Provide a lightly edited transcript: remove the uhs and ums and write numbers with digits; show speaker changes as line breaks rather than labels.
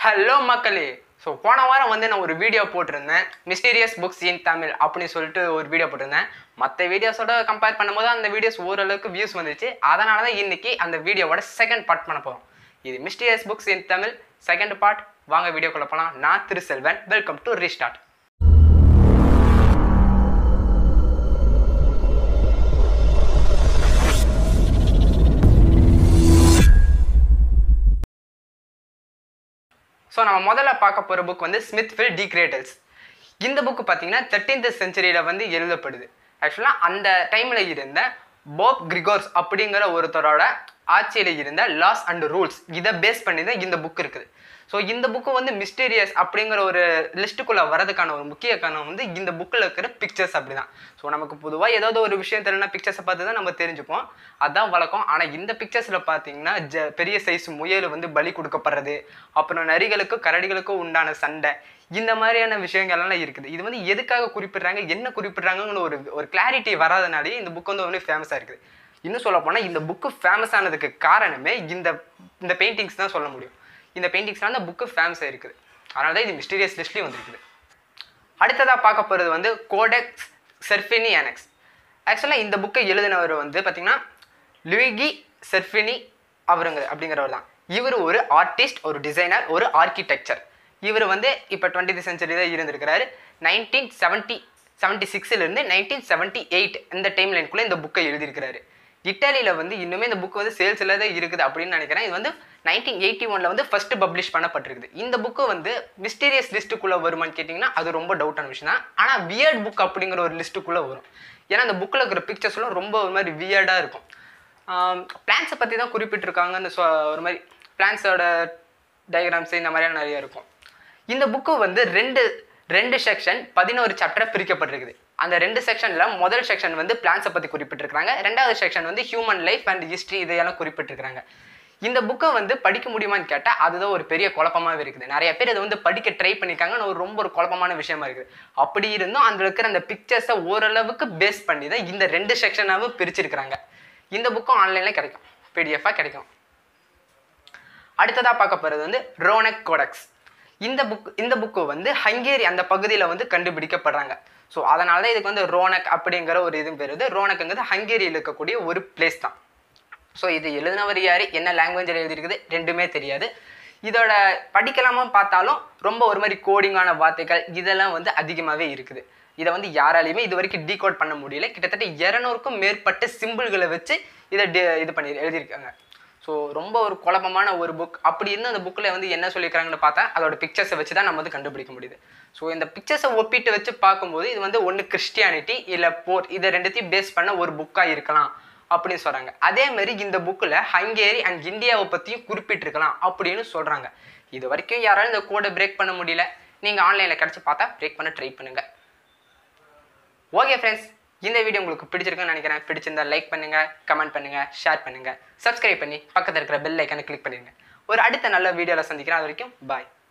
Hello மக்களே. So போன வாரம் வந்து நான் ஒரு வீடியோ போட்டிருந்தேன், மிஸ்டீரியஸ் புக்ஸ் இன் தமிழ் அப்படின்னு சொல்லிட்டு ஒரு வீடியோ போட்டிருந்தேன். மற்ற வீடியோஸோட கம்பேர் பண்ணும்போது அந்த வீடியோஸ் ஓரளவுக்கு வியூஸ் வந்துச்சு. அதனால தான் இன்னைக்கு அந்த வீடியோவோட செகண்ட் பார்ட் பண்ண போகிறோம். இது mysterious books in Tamil second part. வாங்க வீடியோக்குள்ள போகலாம். நான் Thiruselvan. Welcome to restart. So நம்ம முதல்ல பார்க்க போகிற புக் வந்து Smithfill Decretals. இந்த புக்கு பார்த்தீங்கன்னா 13th centuryல வந்து எழுதப்படுது. ஆக்சுவலாக அந்த டைமில் இருந்த கிரிகோர்ஸ் அப்படிங்கிற ஒருத்தரோட ஆட்சியில் இருந்த லாஸ் அண்ட் ரூல்ஸ் இதை பேஸ் பண்ணி தான் இந்த புக் இருக்குது. ஸோ இந்த புக்கு வந்து மிஸ்டீரியஸ் அப்படிங்கிற ஒரு லிஸ்ட்டுக்குள்ளே வரதுக்கான ஒரு முக்கிய காரணம் வந்து இந்த புக்கில் இருக்கிற பிக்சர்ஸ் அப்படி தான். ஸோ நமக்கு பொதுவாக ஏதாவது ஒரு விஷயம் தெரியலனா பிக்சர்ஸை பார்த்து தான் நம்ம தெரிஞ்சுப்போம், அதுதான் வழக்கம். ஆனால் இந்த பிக்சர்ஸில் பார்த்தீங்கன்னா பெரிய சைஸ் முயல் வந்து பலி கொடுக்கப்படுறது, அப்புறம் நரிகளுக்கும் கரடிகளுக்கும் உண்டான சண்டை, இந்த மாதிரியான விஷயங்கள்லாம் இருக்குது. இது வந்து எதுக்காக குறிப்பிட்றாங்க, என்ன குறிப்பிட்றாங்கன்னு ஒரு கிளாரிட்டி வராதனாலே இந்த புக் வந்து ஒன்றும் ஃபேமஸாக இருக்குது. இன்னும் சொல்ல போனால் இந்த புக்கு ஃபேமஸ் ஆனதுக்கு காரணமே இந்த பெயிண்டிங்ஸ் தான் சொல்ல முடியும். இந்த பெயிண்டிங்ஸ்லாம் அந்த புக்கு ஃபேமஸாக இருக்குது. அதனால தான் இது மிஸ்டீரியஸ் லிஸ்ட்லேயும் வந்துருக்குது. அடுத்ததாக பார்க்க போகிறது வந்து கோடெக்ஸ் செர்ஃபினியானஸ். ஆக்சுவலாக இந்த புக்கை எழுதினவர் வந்து பார்த்திங்கன்னா லூயிகி செர்ஃபினி அப்படிங்கிறவர் தான். இவர் ஒரு ஆர்டிஸ்ட், ஒரு டிசைனர், ஒரு ஆர்கிடெக்சர். இவர் வந்து இப்போ 20th century தான் இருந்திருக்கிறாரு. 1976 1978 இந்த டைம் லைனுக்குள்ளே இந்த புக்கை எழுதியிருக்கிறாரு. இட்டாலியில் வந்து இன்னுமே இந்த புக்கு வந்து சேல்ஸில் தான் இருக்குது அப்படின்னு நினைக்கிறேன். இது வந்து 1981 வந்து ஃபர்ஸ்ட் பப்ளிஷ் பண்ணப்பட்டிருக்குது. இந்த புக்கு வந்து மிஸ்டீரியஸ் லிஸ்ட்டுக்குள்ளே வருமானு கேட்டிங்கன்னா அது ரொம்ப டவுட்டான விஷயம் தான். ஆனால் வியர்ட் புக் அப்படிங்கிற ஒரு லிஸ்ட்டுக்குள்ளே வரும். ஏன்னா அந்த புக்கில் இருக்கிற பிக்சர்ஸ்லாம் ரொம்ப ஒரு மாதிரி வியர்டாக இருக்கும். பிளான்ஸை பற்றி தான் குறிப்பிட்டிருக்காங்கன்னு ஒரு மாதிரி பிளான்ஸோட டயக்ராம்ஸ் இந்த மாதிரியான நிறையா இருக்கும். இந்த புக்கு வந்து ரெண்டு செக்ஷன் 11 சாப்டர் பிரிக்கப்பட்டிருக்குது. அந்த 2 செக்ஷனில் முதல் செக்ஷன் வந்து பிளான்ஸை பற்றி குறிப்பிட்டிருக்கிறாங்க, ரெண்டாவது செக்ஷன் வந்து ஹியூமன் லைஃப் அண்ட் ஹிஸ்ட்ரி இதையெல்லாம் குறிப்பிட்டிருக்கிறாங்க. இந்த புக்கை வந்து படிக்க முடியுமான்னு கேட்டால் அதுதான் ஒரு பெரிய குழப்பமாகவே இருக்குது. நிறைய பேர் இதை வந்து படிக்க ட்ரை பண்ணியிருக்காங்க. ரொம்ப ஒரு குழப்பமான விஷயமா இருக்குது. அப்படி இருந்தும் அதில் இருக்கிற அந்த பிக்சர்ஸை ஓரளவுக்கு பேஸ் பண்ணி தான் இந்த 2 செக்ஷனாகவும் பிரிச்சிருக்கிறாங்க. இந்த புக்கும் ஆன்லைனில் கிடைக்கும், பிடிஎஃபாக கிடைக்கும். அடுத்ததாக பார்க்க போகிறது வந்து ரோனக் கோடெக்ஸ். இந்த புக்கு வந்து ஹங்கேரி அந்த பகுதியில் வந்து கண்டுபிடிக்கப்படுறாங்க. ஸோ அதனால தான் இதுக்கு வந்து ரோனக் அப்படிங்கிற ஒரு இது பெறுது. ரோனக்குங்கிறது ஹங்கேரியில் இருக்கக்கூடிய ஒரு பிளேஸ் தான். ஸோ இது எழுதினவர் யார், என்ன லாங்குவேஜில் எழுதியிருக்குது ரெண்டுமே தெரியாது. இதோட படிக்கலாமா பார்த்தாலும் ரொம்ப ஒரு மாதிரி கோடிங்கான வார்த்தைகள் இதெல்லாம் வந்து அதிகமாகவே இருக்குது. இதை வந்து யாராலையுமே இது வரைக்கும் டீகோட் பண்ண முடியல. கிட்டத்தட்ட 200க்கும் மேற்பட்ட சிம்பிள்களை வச்சு இதை இது பண்ணி எழுதியிருக்காங்க. ஸோ ரொம்ப ஒரு குழப்பமான ஒரு புக். அப்படி இருந்து அந்த புக்கில் வந்து என்ன சொல்லியிருக்காங்கன்னு பார்த்தா அதோட பிக்சர்ஸை வச்சு தான் நம்ம வந்து கண்டுபிடிக்க முடியுது. ஸோ இந்த பிக்சர்ஸை ஒப்பிட்டு வச்சு பார்க்கும்போது இது வந்து ஒன்று கிறிஸ்டியானிட்டி இல்லை போர், இதை ரெண்டுத்தையும் பேஸ் பண்ண ஒரு புக்காக இருக்கலாம் அப்படின்னு சொல்கிறாங்க. அதே மாதிரி இந்த புக்கில் ஹங்கேரி அண்ட் இந்தியாவை பற்றியும் குறிப்பிட்டிருக்கலாம் அப்படின்னு சொல்கிறாங்க. இது வரைக்கும் யாராலும் இந்த கோடை பிரேக் பண்ண முடியல. நீங்கள் ஆன்லைனில் கிடச்சி பார்த்தா பிரேக் பண்ண ட்ரை பண்ணுங்கள். ஓகே ஃப்ரெண்ட்ஸ், இந்த வீடியோ உங்களுக்கு பிடிச்சிருக்குன்னு நினைக்கிறேன். பிடிச்சிருந்தா லைக் பண்ணுங்கள், கமெண்ட் பண்ணுங்கள், ஷேர் பண்ணுங்கள், சப்ஸ்கிரைப் பண்ணி பக்கத்தில் இருக்கிற பெல் ஐக்கானை கிளிக் பண்ணிடுங்க. ஒரு அடுத்த நல்ல வீடியோவில் சந்திக்கிறேன். அது வரைக்கும் பாய்.